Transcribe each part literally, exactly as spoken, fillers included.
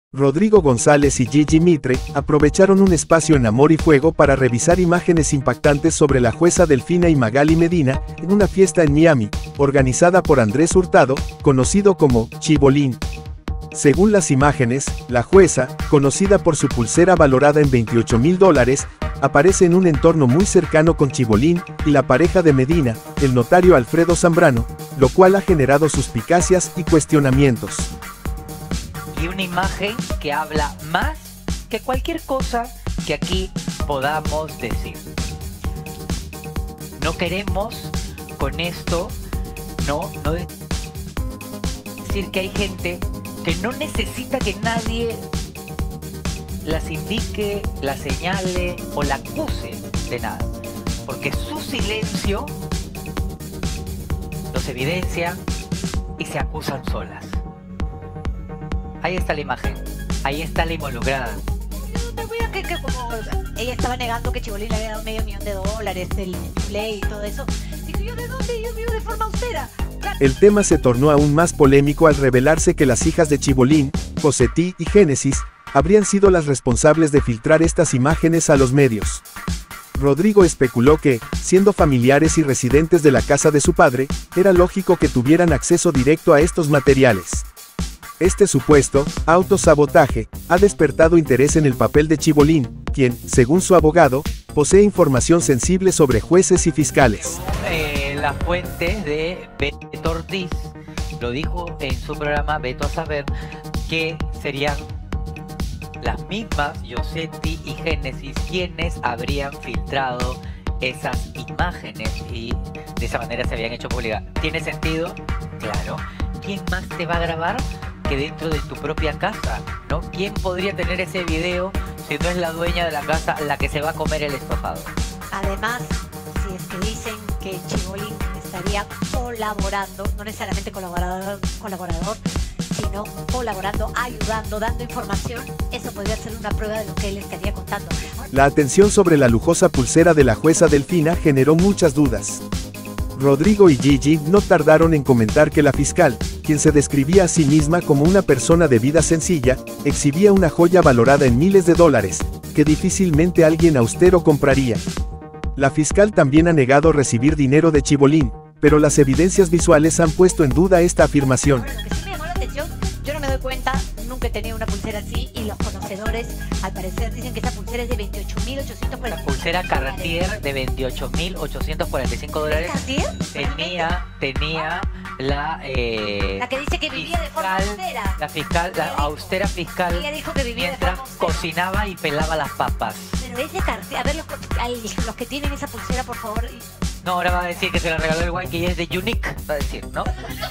Rodrigo González y Gigi Mitre aprovecharon un espacio en Amor y Fuego para revisar imágenes impactantes sobre la jueza Delfina y Magali Medina en una fiesta en Miami, organizada por Andrés Hurtado, conocido como Chibolín. Según las imágenes, la jueza, conocida por su pulsera valorada en veintiocho mil dólares, aparece en un entorno muy cercano con Chibolín y la pareja de Medina, el notario Alfredo Zambrano, lo cual ha generado suspicacias y cuestionamientos. Y una imagen que habla más que cualquier cosa que aquí podamos decir. No queremos con esto, no, no decir que hay gente que no necesita que nadie las indique, las señale o la acuse de nada, porque su silencio los evidencia y se acusan solas. Ahí está la imagen, ahí está la involucrada. Que, que como ella estaba negando que Chibolín le había dado medio millón de dólares del play y todo eso, dijo: yo de dónde, yo vivo de forma austera. El tema se tornó aún más polémico al revelarse que las hijas de Chibolín, Cosetí y Génesis, habrían sido las responsables de filtrar estas imágenes a los medios. Rodrigo especuló que, siendo familiares y residentes de la casa de su padre, era lógico que tuvieran acceso directo a estos materiales. Este supuesto autosabotaje ha despertado interés en el papel de Chibolín, quien, según su abogado, posee información sensible sobre jueces y fiscales. Eh, la fuente de Beto Ortiz lo dijo en su programa Veto a Saber, que serían las mismas Yosetti y Génesis quienes habrían filtrado esas imágenes y de esa manera se habían hecho públicas. ¿Tiene sentido? Claro. ¿Quién más te va a grabar que dentro de tu propia casa, ¿no? ¿Quién podría tener ese video si no es la dueña de la casa la que se va a comer el estofado? Además, si es que dicen que Chibolín estaría colaborando, no necesariamente colaborador, colaborador, sino colaborando, ayudando, dando información, eso podría ser una prueba de lo que él estaría contando. La atención sobre la lujosa pulsera de la jueza Delfina generó muchas dudas. Rodrigo y Gigi no tardaron en comentar que la fiscal, quien se describía a sí misma como una persona de vida sencilla, exhibía una joya valorada en miles de dólares, que difícilmente alguien austero compraría. La fiscal también ha negado recibir dinero de Chibolín, pero las evidencias visuales han puesto en duda esta afirmación. Lo que sí me llamó la atención, yo no me doy cuenta, nunca he tenido una pulsera así, y los conocedores al parecer dicen que esta pulsera es de veintiocho mil ochocientos cuarenta y cinco La pulsera Cartier de veintiocho mil ochocientos cuarenta y cinco dólares. ¿Cartier? Tenía, tenía la... Eh, La que dice que vivía fiscal, de forma austera. La fiscal, la austera fiscal, Ella dijo que vivía mientras de forma austera. cocinaba y pelaba las papas. Pero es de Cartier. A ver, los, ay, los que tienen esa pulsera, por favor. No, ahora va a decir que se la regaló el guay, que ella es de Unique, va a decir, ¿no?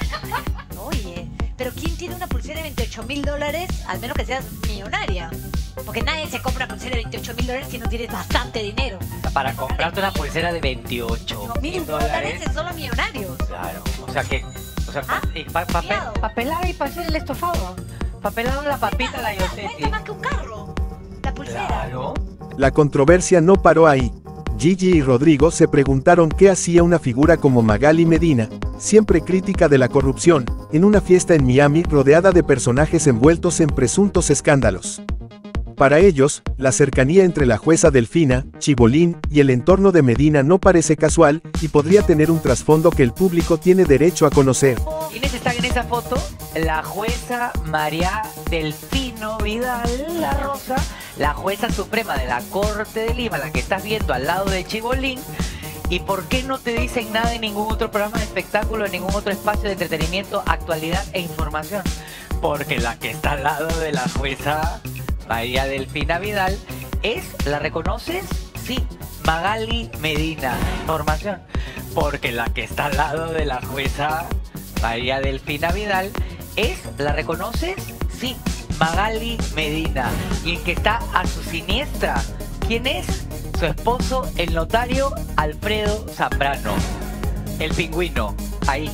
Oye, pero ¿quién tiene una pulsera de veintiocho mil dólares? Al menos que seas millonaria. Porque nadie se compra una pulsera de veintiocho mil dólares si no tienes bastante dinero. Para comprarte una pulsera de veintiocho mil dólares. Es solo millonarios. Claro, o sea que... O sea, Ah, y pa, papel, fiado. papelada y para hacer el estofado. Papelada la papita, la Cuenta Yosetti. más que un carro. La pulsera. Claro. La controversia no paró ahí. Gigi y Rodrigo se preguntaron qué hacía una figura como Magali Medina, siempre crítica de la corrupción, en una fiesta en Miami rodeada de personajes envueltos en presuntos escándalos. Para ellos, la cercanía entre la jueza Delfina, Chibolín y el entorno de Medina no parece casual y podría tener un trasfondo que el público tiene derecho a conocer. ¿Quiénes están en esa foto? La jueza María Delfino Vidal, la Rosa, la jueza suprema de la Corte de Lima, la que estás viendo al lado de Chibolín. ¿Y por qué no te dicen nada en ningún otro programa de espectáculo, en ningún otro espacio de entretenimiento, actualidad e información? Porque la que está al lado de la jueza María Delfina Vidal es, ¿la reconoces? Sí, Magali Medina. Información. Porque la que está al lado de la jueza María Delfina Vidal es, ¿la reconoces? Sí, Magali Medina. Y el que está a su siniestra, ¿quién es? Su esposo, el notario Alfredo Zambrano. El pingüino, ahí.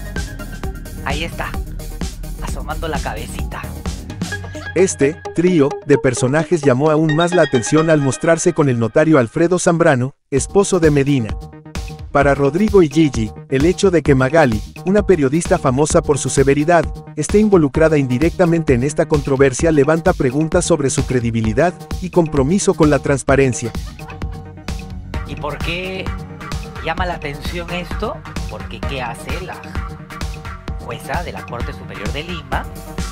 Ahí está, asomando la cabecita. Este trío de personajes llamó aún más la atención al mostrarse con el notario Alfredo Zambrano, esposo de Medina. Para Rodrigo y Gigi, el hecho de que Magali, una periodista famosa por su severidad, esté involucrada indirectamente en esta controversia levanta preguntas sobre su credibilidad y compromiso con la transparencia. ¿Y por qué llama la atención esto? Porque ¿qué hace la jueza de la Corte Superior de Lima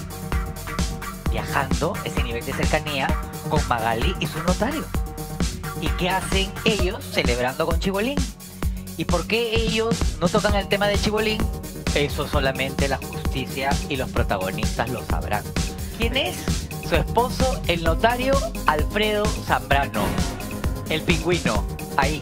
viajando ese nivel de cercanía con Magali y su notario? ¿Y qué hacen ellos celebrando con Chibolín? ¿Y por qué ellos no tocan el tema de Chibolín? Eso solamente la justicia y los protagonistas lo sabrán. ¿Quién es? Su esposo, el notario Alfredo Zambrano. El pingüino. Ahí.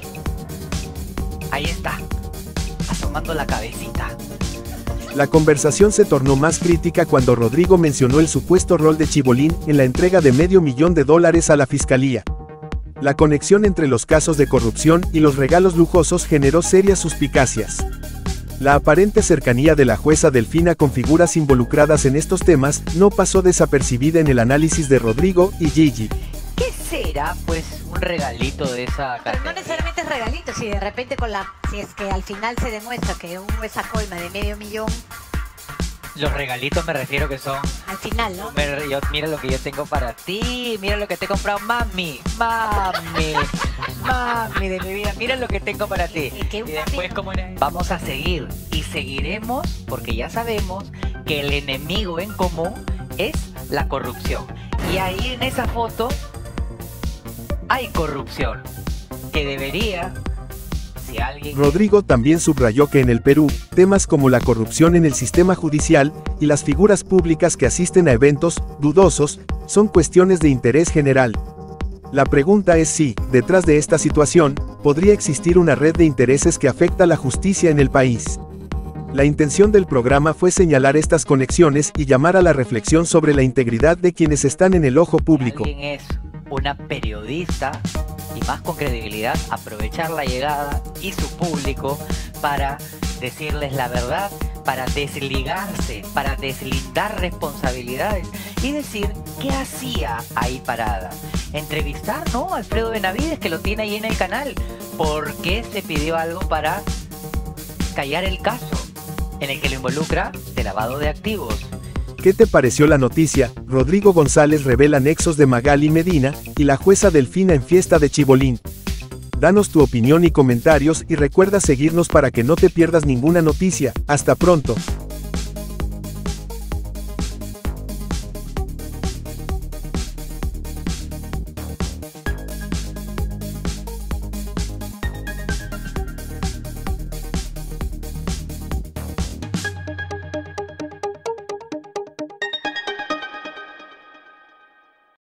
Ahí está. Asomando la cabecita. La conversación se tornó más crítica cuando Rodrigo mencionó el supuesto rol de Chibolín en la entrega de medio millón de dólares a la fiscalía. La conexión entre los casos de corrupción y los regalos lujosos generó serias suspicacias. La aparente cercanía de la jueza Delfina con figuras involucradas en estos temas no pasó desapercibida en el análisis de Rodrigo y Gigi. ¿Qué será, pues, un regalito de esa Pero no categoría? necesariamente es regalito, si de repente con la, si es que al final se demuestra que hubo esa coima de medio millón, Los regalitos me refiero que son... al final, ¿no? Me- yo- mira lo que yo tengo para ti, mira lo que te he comprado, mami, mami, mami de mi vida, mira lo que tengo para ti. Y que Y un después, mami- como vamos a seguir y seguiremos porque ya sabemos que el enemigo en común es la corrupción. Y ahí en esa foto hay corrupción que debería, si alguien... Rodrigo también subrayó que en el Perú, temas como la corrupción en el sistema judicial y las figuras públicas que asisten a eventos dudosos son cuestiones de interés general. La pregunta es si, detrás de esta situación, podría existir una red de intereses que afecta la justicia en el país. La intención del programa fue señalar estas conexiones y llamar a la reflexión sobre la integridad de quienes están en el ojo público. Alguien es una periodista y más con credibilidad, aprovechar la llegada y su público para decirles la verdad, para desligarse, para deslindar responsabilidades y decir qué hacía ahí parada. Entrevistar, ¿no? A Alfredo Benavides, que lo tiene ahí en el canal. ¿Por qué se pidió algo para callar el caso en el que lo involucra de lavado de activos? ¿Qué te pareció la noticia? Rodrigo González revela nexos de Magali Medina y la jueza Delfina en fiesta de Chibolín. Danos tu opinión y comentarios y recuerda seguirnos para que no te pierdas ninguna noticia. Hasta pronto.